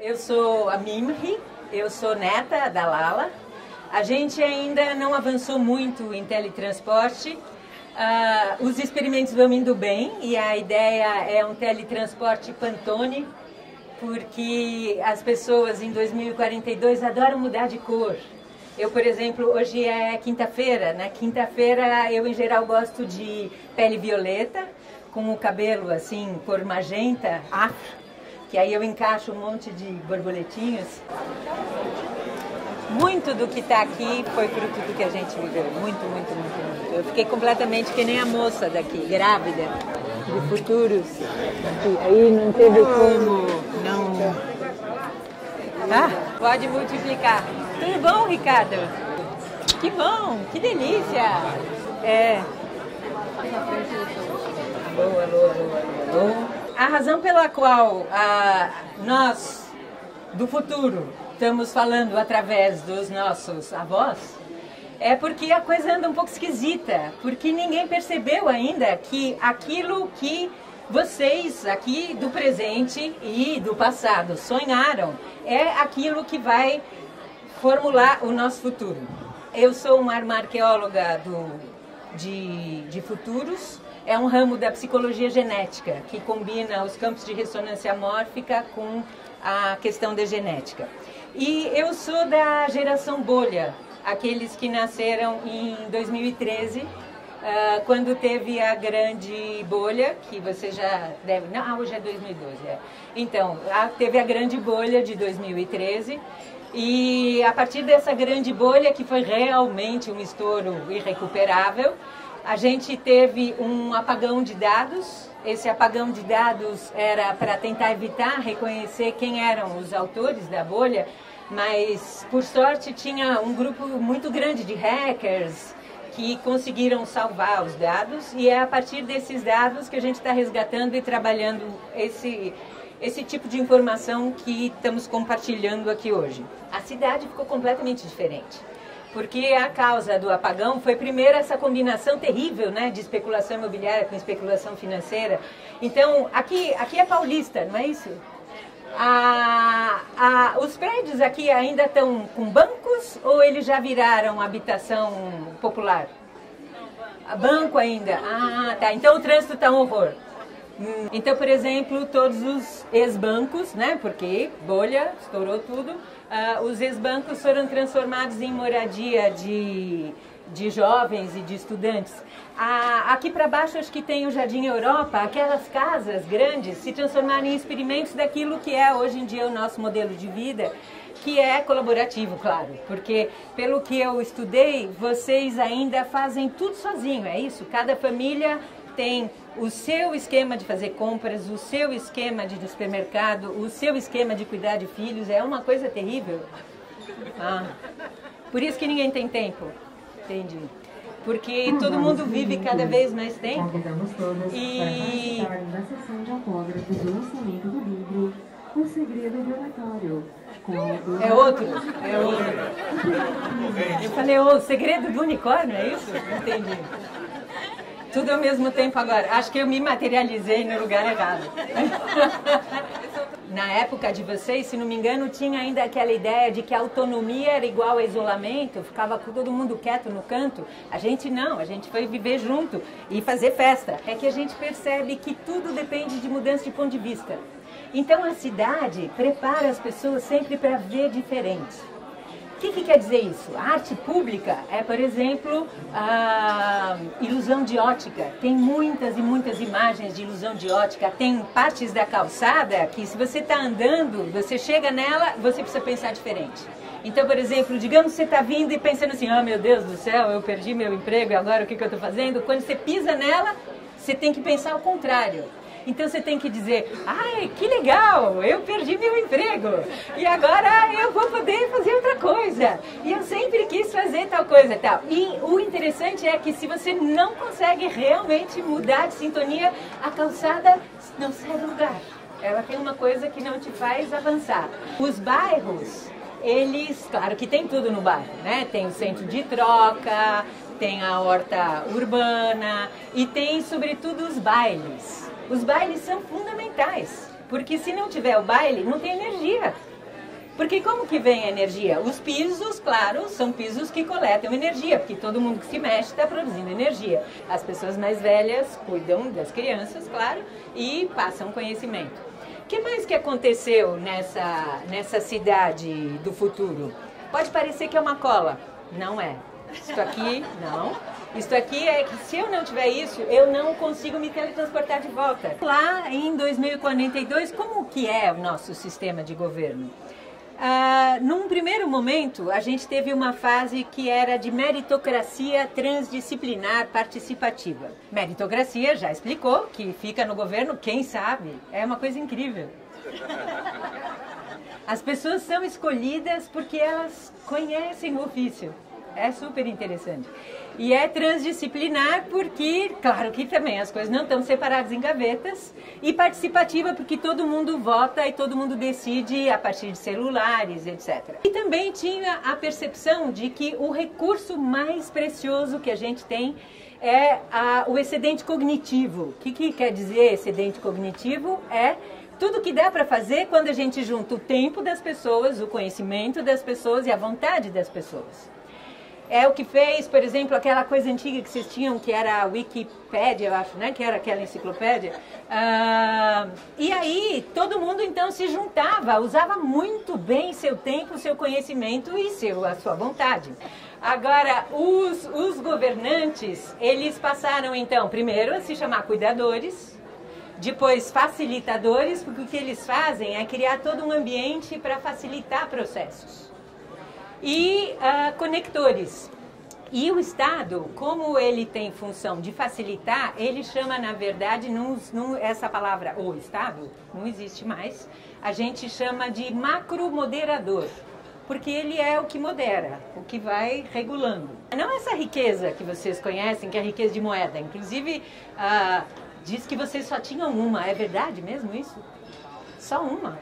Eu sou a Mimri, eu sou neta da Lala. A gente ainda não avançou muito em teletransporte. Os experimentos vão indo bem e a ideia é um teletransporte Pantone, porque as pessoas em 2042 adoram mudar de cor. Eu, por exemplo, hoje é quinta-feira. Na quinta-feira eu, em geral, gosto de pele violeta, com o cabelo assim, cor magenta, afro, que aí eu encaixo um monte de borboletinhos. Muito do que está aqui foi fruto do que a gente viveu. Muito, muito, muito, muito. Eu fiquei completamente que nem a moça daqui, grávida, de futuros. Aí não teve como não... Pode multiplicar. Tudo bom, Ricardo? Que bom, que delícia. Alô, alô, alô, alô. A razão pela qual nós, do futuro, estamos falando através dos nossos avós, é porque a coisa anda um pouco esquisita, porque ninguém percebeu ainda que aquilo que vocês aqui do presente e do passado sonharam é aquilo que vai formular o nosso futuro. Eu sou uma arqueóloga de futuros. É um ramo da psicologia genética, que combina os campos de ressonância mórfica com a questão da genética. E eu sou da geração bolha, aqueles que nasceram em 2013, quando teve a grande bolha, que você já deve... Não, hoje é 2012. Então, teve a grande bolha de 2013, e a partir dessa grande bolha, que foi realmente um estouro irrecuperável, a gente teve um apagão de dados. Esse apagão de dados era para tentar evitar reconhecer quem eram os autores da bolha, mas, por sorte, tinha um grupo muito grande de hackers que conseguiram salvar os dados, e é a partir desses dados que a gente está resgatando e trabalhando esse tipo de informação que estamos compartilhando aqui hoje. A cidade ficou completamente diferente, porque a causa do apagão foi primeiro essa combinação terrível, né, de especulação imobiliária com especulação financeira. Então, aqui é Paulista, não é isso? Os prédios aqui ainda estão com bancos ou eles já viraram habitação popular? Banco ainda? Tá. Então o trânsito está um horror. Então, por exemplo, todos os ex-bancos, né, porque bolha, estourou tudo, os ex-bancos foram transformados em moradia de jovens e de estudantes. Aqui para baixo acho que tem o Jardim Europa. Aquelas casas grandes se transformaram em experimentos daquilo que é hoje em dia o nosso modelo de vida, que é colaborativo, claro, porque pelo que eu estudei, vocês ainda fazem tudo sozinho, é isso? Cada família tem o seu esquema de fazer compras, o seu esquema de ir no supermercado, o seu esquema de cuidar de filhos. É uma coisa terrível. Por isso que ninguém tem tempo. Entendi. Porque todo mundo vive cada vez mais tempo. Convidamos todas para participarem da sessão de autógrafos do lançamento do livro O Segredo do Oratório. É outro. Eu falei, o segredo do unicórnio, é isso? Entendi. Tudo ao mesmo tempo agora. Acho que eu me materializei no lugar errado. Na época de vocês, se não me engano, tinha ainda aquela ideia de que a autonomia era igual a isolamento, ficava todo mundo quieto no canto. A gente não, a gente foi viver junto e fazer festa. É que a gente percebe que tudo depende de mudança de ponto de vista. Então a cidade prepara as pessoas sempre para ver diferente. O que quer dizer isso? A arte pública é, por exemplo, a ilusão de ótica. Tem muitas e muitas imagens de ilusão de ótica. Tem partes da calçada que, se você está andando, você chega nela, você precisa pensar diferente. Então, por exemplo, digamos que você está vindo e pensando assim, meu Deus do céu, eu perdi meu emprego e agora o que eu estou fazendo? Quando você pisa nela, você tem que pensar ao contrário. Então você tem que dizer, ai, que legal, eu perdi meu emprego e agora eu vou poder fazer outra coisa. E eu sempre quis fazer tal coisa e tal. E o interessante é que se você não consegue realmente mudar de sintonia, a calçada não sai do lugar. Ela tem uma coisa que não te faz avançar. Os bairros, eles, claro que tem tudo no bairro, né? Tem o centro de troca, tem a horta urbana e tem, sobretudo, os bailes. Os bailes são fundamentais, porque se não tiver o baile, não tem energia. Porque como que vem a energia? Os pisos, claro, são pisos que coletam energia, porque todo mundo que se mexe está produzindo energia. As pessoas mais velhas cuidam das claro, e passam conhecimento. O que mais que aconteceu nessa cidade do futuro? Pode parecer que é uma cola. Não é. Isto aqui, não. Isto aqui é que se eu não tiver isso, eu não consigo me teletransportar de volta. Lá em 2042, como que é o nosso sistema de governo? Num primeiro momento, a gente teve uma fase que era de meritocracia transdisciplinar participativa. Meritocracia, já explicou, que fica no governo quem sabe. É uma coisa incrível. As pessoas são escolhidas porque elas conhecem o ofício. É super interessante. E é transdisciplinar porque, claro que também as coisas não estão separadas em gavetas. E participativa porque todo mundo vota e todo mundo decide a partir de celulares, etc. E também tinha a percepção de que o recurso mais precioso que a gente tem é o excedente cognitivo. O que quer dizer excedente cognitivo? É tudo que dá para fazer quando a gente junta o tempo das pessoas, o conhecimento das pessoas e a vontade das pessoas. É o que fez, por exemplo, aquela coisa antiga que vocês tinham, que era a Wikipédia, eu acho, né? Que era aquela enciclopédia. E aí, todo mundo então se juntava, usava muito bem seu tempo, seu conhecimento e a sua vontade. Agora, os governantes, eles passaram então, primeiro, a se chamar cuidadores, depois facilitadores, porque o que eles fazem é criar todo um ambiente para facilitar processos. E conectores. E o Estado, como ele tem função de facilitar, ele chama, na verdade, essa palavra, o Estado, não existe mais, a gente chama de macromoderador, porque ele é o que modera, o que vai regulando. Não essa riqueza que vocês conhecem, que é a riqueza de moeda, inclusive diz que vocês só tinham uma, é verdade mesmo isso? Só uma?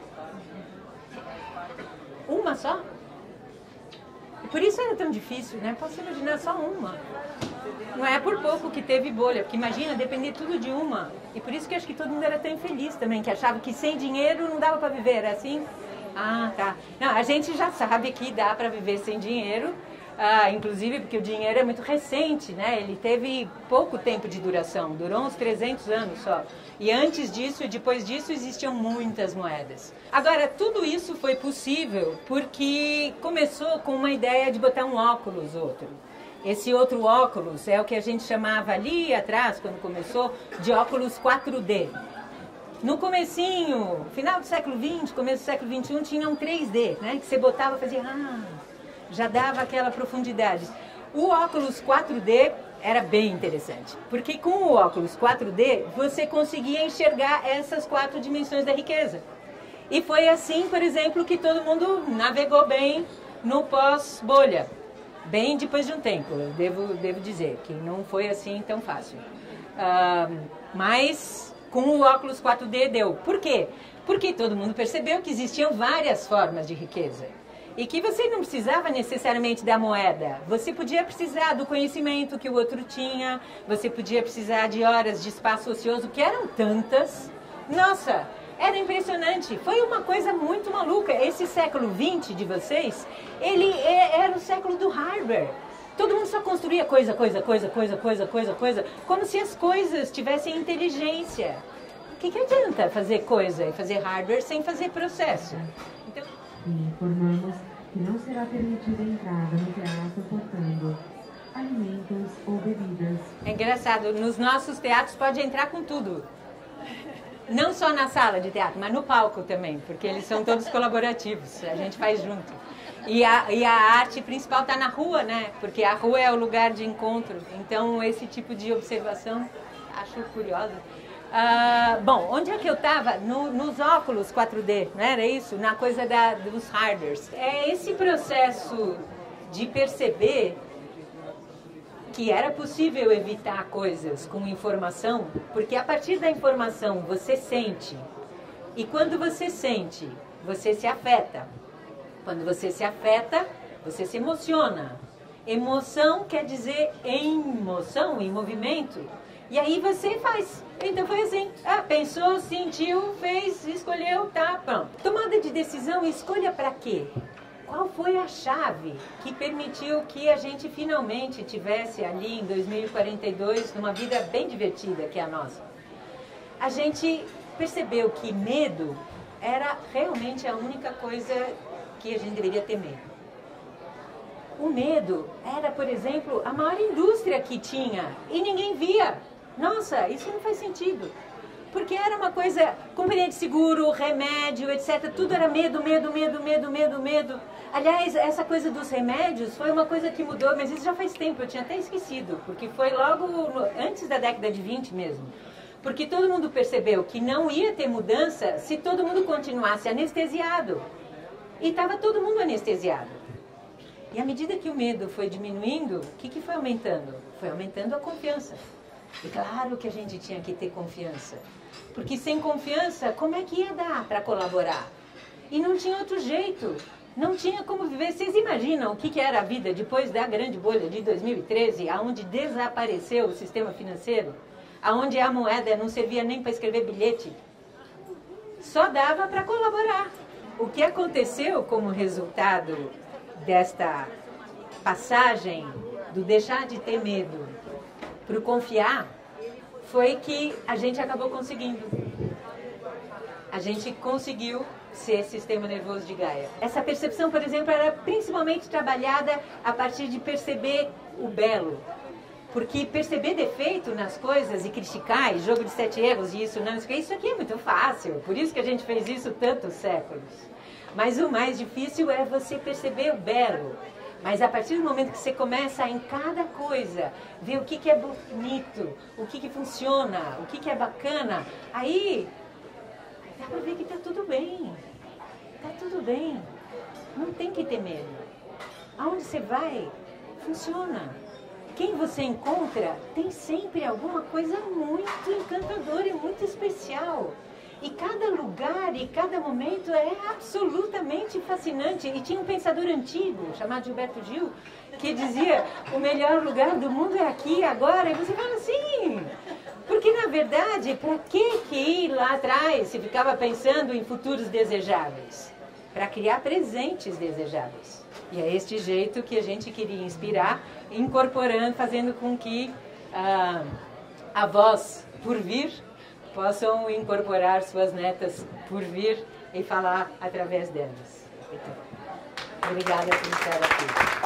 Uma só? Por isso era tão difícil, né? Posso imaginar só uma. Não é por pouco que teve bolha, porque imagina, depender tudo de uma. E por isso que acho que todo mundo era tão infeliz também, que achava que sem dinheiro não dava para viver, era assim? Ah, tá. Não, a gente já sabe que dá para viver sem dinheiro, inclusive porque o dinheiro é muito recente, né? Ele teve pouco tempo de duração, durou uns 300 anos só. E antes disso e depois disso existiam muitas moedas. Agora, tudo isso foi possível porque começou com uma ideia de botar um óculos outro. Esse outro óculos é o que a gente chamava ali atrás, quando começou, de óculos 4D. No comecinho, final do século XX, começo do século XXI, tinha um 3D, né? Que você botava e fazia, já dava aquela profundidade. O óculos 4D era bem interessante, porque com o óculos 4D você conseguia enxergar essas 4 dimensões da riqueza. E foi assim, por exemplo, que todo mundo navegou bem no pós-bolha. Bem depois de um tempo, eu devo dizer, que não foi assim tão fácil. Mas com o óculos 4D deu. Por quê? Porque todo mundo percebeu que existiam várias formas de riqueza. E que você não precisava necessariamente da moeda. Você podia precisar do conhecimento que o outro tinha, você podia precisar de horas de espaço ocioso, que eram tantas. Nossa, era impressionante. Foi uma coisa muito maluca. Esse século XX de vocês, ele era o século do hardware. Todo mundo só construía coisa, como se as coisas tivessem inteligência. O que adianta fazer coisa e fazer hardware sem fazer processo? Então, informamos que não será permitida a entrada no teatro portando alimentos ou bebidas. É engraçado, nos nossos teatros pode entrar com tudo. Não só na sala de teatro, mas no palco também, porque eles são todos colaborativos, a gente faz junto. E a arte principal está na rua, né? Porque a rua é o lugar de encontro. Então, esse tipo de observação, acho curiosa. Bom, onde é que eu estava? Nos óculos 4D, não era isso? Na coisa dos hardwares. É esse processo de perceber que era possível evitar coisas com informação, porque a partir da informação você sente. E quando você sente, você se afeta. Quando você se afeta, você se emociona. Emoção quer dizer em moção, em movimento. E aí você faz. Então foi assim, pensou, sentiu, fez, escolheu, tá, pronto. Tomada de decisão, escolha para quê? Qual foi a chave que permitiu que a gente finalmente tivesse ali em 2042 uma vida bem divertida que é a nossa? A gente percebeu que medo era realmente a única coisa que a gente deveria ter medo. O medo era, por exemplo, a maior indústria que tinha e ninguém via. Nossa, isso não faz sentido. Porque era uma coisa, companhia de seguro, remédio, etc. Tudo era medo, medo, medo, medo, medo, medo. Aliás, essa coisa dos remédios foi uma coisa que mudou, mas isso já faz tempo, eu tinha até esquecido. Porque foi logo antes da década de 20 mesmo. Porque todo mundo percebeu que não ia ter mudança se todo mundo continuasse anestesiado. E estava todo mundo anestesiado. E à medida que o medo foi diminuindo, o que foi aumentando? Foi aumentando a confiança. E claro que a gente tinha que ter confiança. Porque sem confiança, como é que ia dar para colaborar? E não tinha outro jeito. Não tinha como viver. Vocês imaginam o que era a vida depois da grande bolha de 2013, onde desapareceu o sistema financeiro? Onde a moeda não servia nem para escrever bilhete? Só dava para colaborar. O que aconteceu como resultado desta passagem do deixar de ter medo para o confiar, foi que a gente acabou conseguindo. A gente conseguiu ser sistema nervoso de Gaia. Essa percepção, por exemplo, era principalmente trabalhada a partir de perceber o belo. Porque perceber defeito nas coisas e criticar, e jogo de 7 erros, e isso não, isso aqui é muito fácil. Por isso que a gente fez isso tantos séculos. Mas o mais difícil é você perceber o belo. Mas a partir do momento que você começa em cada coisa, ver o que é bonito, o que funciona, o que é bacana, aí dá para ver que está tudo bem. Está tudo bem. Não tem que ter medo. Aonde você vai, funciona. Quem você encontra tem sempre alguma coisa muito encantadora e muito especial. E cada lugar e cada momento é absolutamente fascinante. E tinha um pensador antigo, chamado Gilberto Gil, que dizia, o melhor lugar do mundo é aqui, agora. E você fala assim, porque na verdade, para que ir lá atrás se ficava pensando em futuros desejáveis? Para criar presentes desejáveis. E é este jeito que a gente queria inspirar, incorporando, fazendo com que avós por vir possam incorporar suas netas por vir e falar através delas. Então, obrigada por estar aqui.